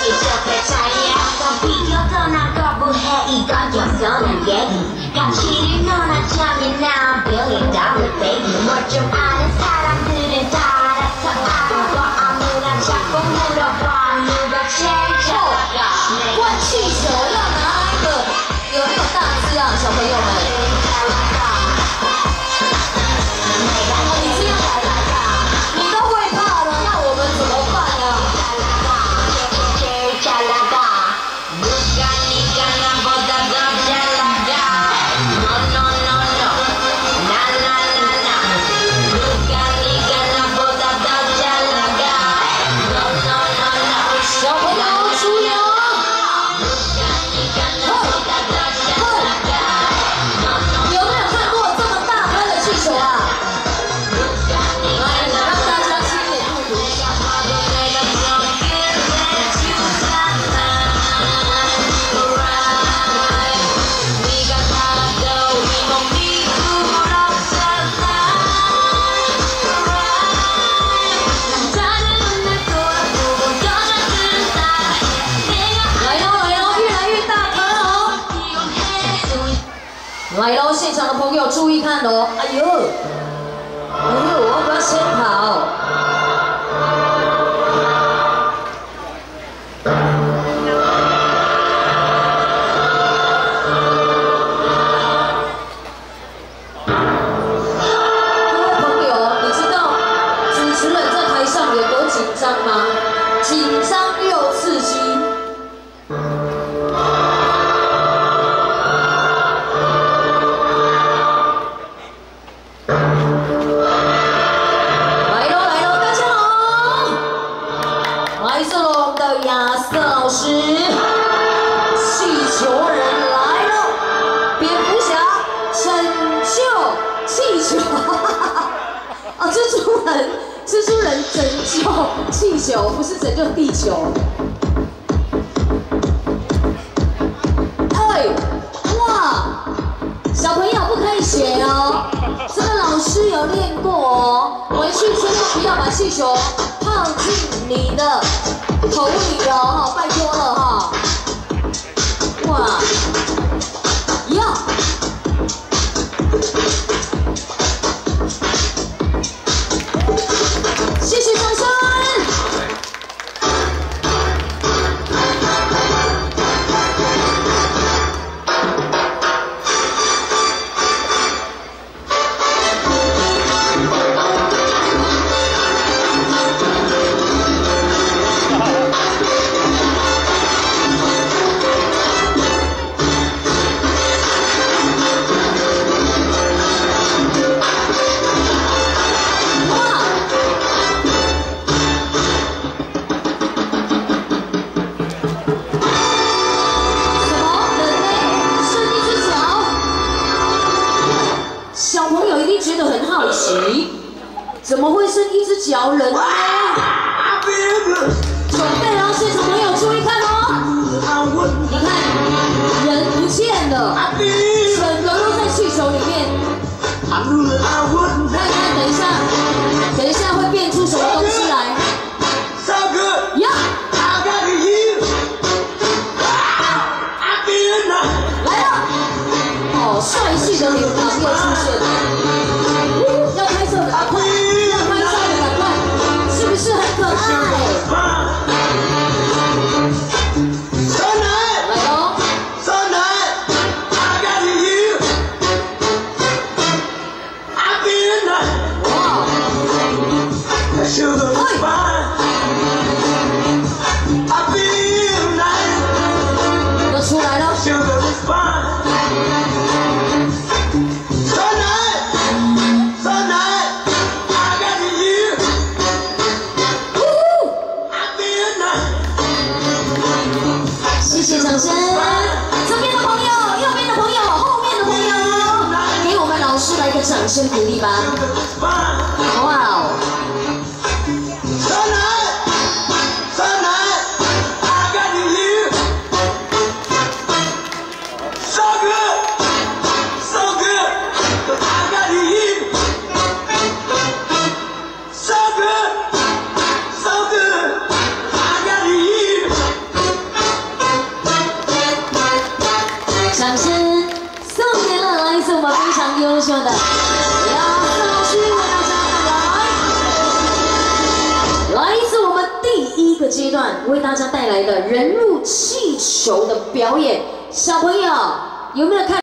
가치를 논하자면 난 billion dollar baby 뭘 좀 아는 사람들은 다 알아서 알아봐 아무나 자꾸 물어봐 누가 제일 잘 나가 换气球要拿一个有没有大字啊，小朋友们？你这样你都会怕了，那我们怎么办啊？ 来喽，现场的朋友注意看哦！哎呦，我要不要先跑？各位朋友，你知道主持人在台上有多紧张吗？紧张又刺激。 亚瑟老师，气球人来了！蝙蝠侠拯救气球，啊，蜘蛛人拯救气球，不是拯救地球。哎，哇，小朋友不可以学哦，这个老师有练过哦，回去千万不要把气球放进你的 口里了哈，拜托了哈！哇，呀！谢谢掌声！小朋友一定觉得很好奇，怎么会剩一只脚人呢？准备了，现场朋友注意看哦！你看，人不见了，整个都在气球里面。看看，等一下会变出什么东西来？呀！来了！哦，帅气的流氓又出现了。 要拍摄的赶快，要拍照的赶快，是不是很可爱？来喽！哇！又出来了。 谢谢掌声！这边的朋友，右边的朋友，后面的朋友，给我们老师来个掌声鼓励吧！哇哦！ 喜欢的，亚瑟老师为大家带来，来自我们第一个阶段为大家带来的人物气球的表演。小朋友有没有看？